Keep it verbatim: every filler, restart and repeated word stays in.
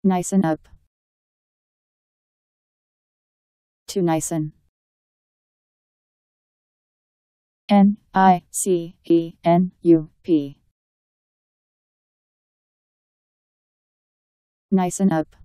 Nicen up. To nicen. N I C E N U P. Nicen up.